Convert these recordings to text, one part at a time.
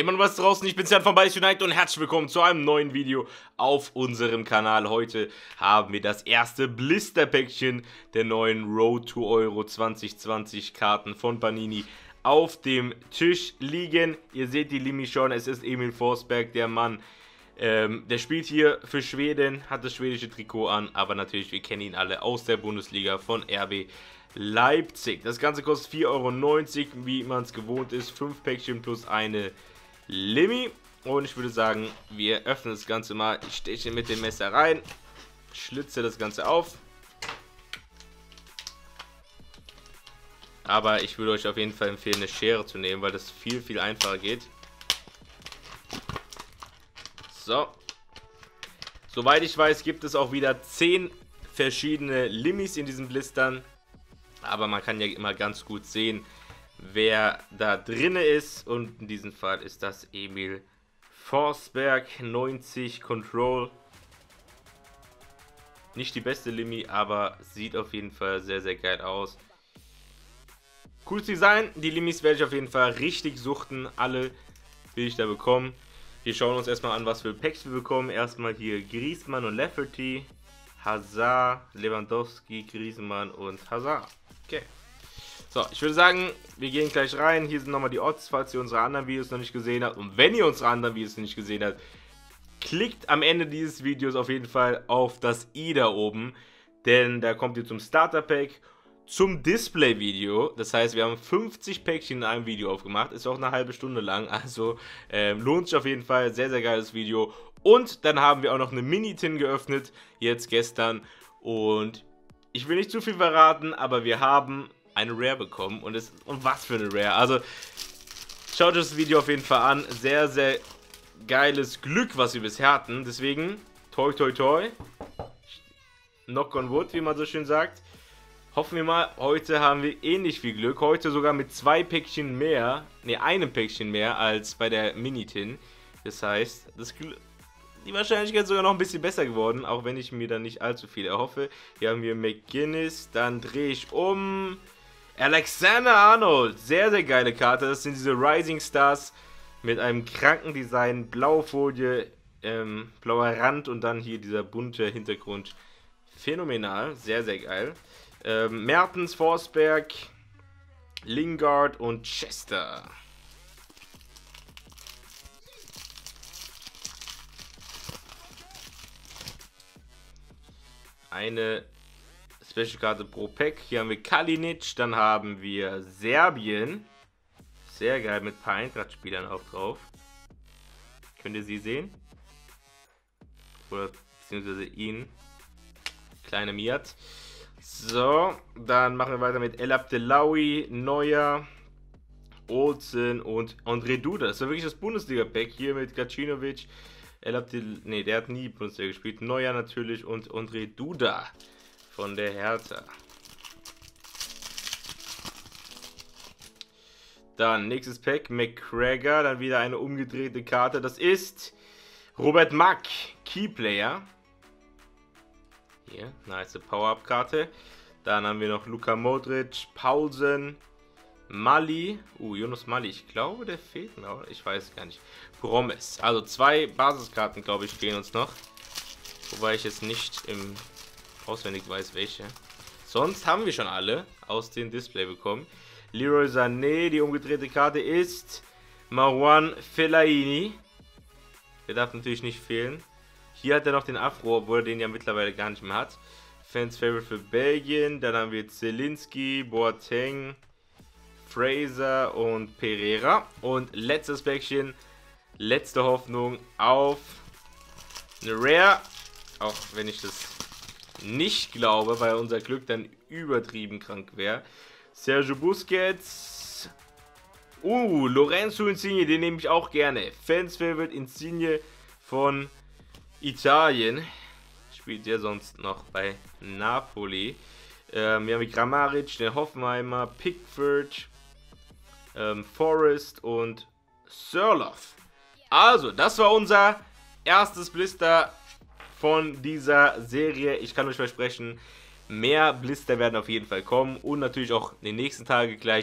Jemand was draußen, ich bin's Jan von Beiß United und herzlich willkommen zu einem neuen Video auf unserem Kanal. Heute haben wir das erste Blisterpäckchen der neuen Road to Euro 2020 Karten von Panini auf dem Tisch liegen. Ihr seht die Limi schon, es ist Emil Forsberg, der Mann. Der spielt hier für Schweden, hat das schwedische Trikot an, aber natürlich, wir kennen ihn alle aus der Bundesliga von RB Leipzig. Das Ganze kostet 4,90 €, wie man es gewohnt ist. 5 Päckchen plus eine Limi. Und ich würde sagen, wir öffnen das Ganze mal. Ich steche mit dem Messer rein, schlitze das Ganze auf. Aber ich würde euch auf jeden Fall empfehlen, eine Schere zu nehmen, weil das viel einfacher geht. So. Soweit ich weiß, gibt es auch wieder 10 verschiedene Limis in diesen Blistern. Aber man kann ja immer ganz gut sehen, wer da drin ist. Und in diesem Fall ist das Emil Forsberg 90 Control. Nicht die beste Limi, aber sieht auf jeden Fall sehr geil aus. Cooles Design. Die Limis werde ich auf jeden Fall richtig suchten. Alle will ich da bekommen. Wir schauen uns erstmal an, was für Packs wir bekommen. Erstmal hier Griezmann und Lafferty, Hazard, Lewandowski, Griezmann und Hazard. Okay. So, ich würde sagen, wir gehen gleich rein. Hier sind nochmal die Odds, falls ihr unsere anderen Videos noch nicht gesehen habt. Und wenn ihr unsere anderen Videos noch nicht gesehen habt, klickt am Ende dieses Videos auf jeden Fall auf das i da oben. Denn da kommt ihr zum Starter-Pack, zum Display-Video. Das heißt, wir haben 50 Päckchen in einem Video aufgemacht. Ist auch eine halbe Stunde lang. Also lohnt sich auf jeden Fall. Sehr geiles Video. Und dann haben wir auch noch eine Mini-Tin geöffnet. Jetzt gestern. Und ich will nicht zu viel verraten, aber wir haben eine Rare bekommen. Und was für eine Rare. Also schaut euch das Video auf jeden Fall an. Sehr geiles Glück, was wir bisher hatten. Deswegen, toi. Knock on wood, wie man so schön sagt. Hoffen wir mal, heute haben wir ähnlich viel Glück. Heute sogar mit 2 Päckchen mehr, einem Päckchen mehr als bei der Mini-Tin. Das heißt, die Wahrscheinlichkeit ist sogar noch ein bisschen besser geworden, auch wenn ich mir da nicht allzu viel erhoffe. Hier haben wir McGuinness, dann drehe ich um. Alexander-Arnold, sehr geile Karte. Das sind diese Rising Stars mit einem kranken Design, blaue Folie, blauer Rand und dann hier dieser bunte Hintergrund. Phänomenal, sehr geil. Mertens, Forsberg, Lingard und Chester. Eine Special-Karte pro Pack. Hier haben wir Kalinic, dann haben wir Serbien. Sehr geil mit ein paar Eintracht-Spielern auch drauf. Könnt ihr sie sehen? Oder beziehungsweise ihn. Kleine Miat. So, dann machen wir weiter mit El Abdelawi, Neuer, Olsen und André Duda. Das war wirklich das Bundesliga-Pack hier mit Gacinovic. Der hat nie Bundesliga gespielt. Neuer natürlich und André Duda von der Hertha. Dann nächstes Pack, McGregor, dann wieder eine umgedrehte Karte. Das ist Robert Mack, Keyplayer. Hier, nice Power-Up-Karte. Dann haben wir noch Luka Modric, Paulsen, Mali. Jonas Mali, ich glaube, der fehlt mir, oder? Ich weiß gar nicht. Promes. Also 2 Basiskarten, glaube ich, fehlen uns noch. Wobei ich jetzt nicht auswendig weiß, welche. Sonst haben wir schon alle aus dem Display bekommen. Leroy Sané, die umgedrehte Karte ist Marouane Fellaini. Der darf natürlich nicht fehlen. Hier hat er noch den Afro, obwohl er den ja mittlerweile gar nicht mehr hat. Fans Favorite für Belgien. Dann haben wir Zielinski, Boateng, Fraser und Pereira. Und letztes Päckchen, letzte Hoffnung auf eine Rare. Auch wenn ich das nicht glaube, weil unser Glück dann übertrieben krank wäre. Sergio Busquets. Lorenzo Insigne, den nehme ich auch gerne. Fans Favorite Insigne von Italien. Spielt der sonst noch bei Napoli. Wir haben Grammaric, den Hoffenheimer, Pickford, Forrest und Sörloff. Also, das war unser erstes Blister von dieser Serie. Ich kann euch versprechen, mehr Blister werden auf jeden Fall kommen. Und natürlich auch in den nächsten Tagen gleich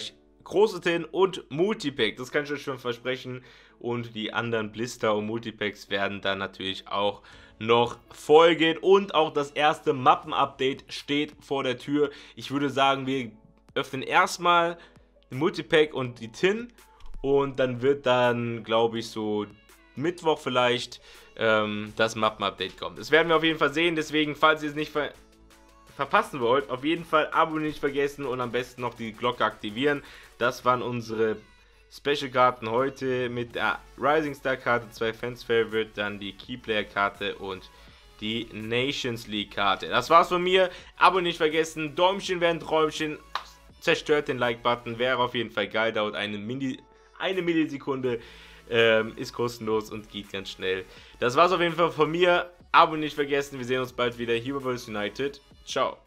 große Tin und Multipack. Das kann ich euch schon versprechen. Und die anderen Blister und Multipacks werden dann natürlich auch noch folgen. Und auch das erste Mappen-Update steht vor der Tür. Ich würde sagen, wir öffnen erstmal den Multipack und die Tin. Und dann wird dann, glaube ich, so Mittwoch vielleicht das Mappen-Update kommen. Das werden wir auf jeden Fall sehen. Deswegen, falls ihr es nicht verpassen wollt, auf jeden Fall Abo nicht vergessen und am besten noch die Glocke aktivieren. Das waren unsere Special-Karten heute mit der Rising Star-Karte, 2 Fans-Favorite, dann die Keyplayer-Karte und die Nations League-Karte. Das war's von mir. Abo nicht vergessen, Däumchen wäre ein Träumchen, zerstört den Like-Button, wäre auf jeden Fall geil, dauert eine Millisekunde, ist kostenlos und geht ganz schnell. Das war's auf jeden Fall von mir. Abo nicht vergessen, wir sehen uns bald wieder hier bei United. Ciao.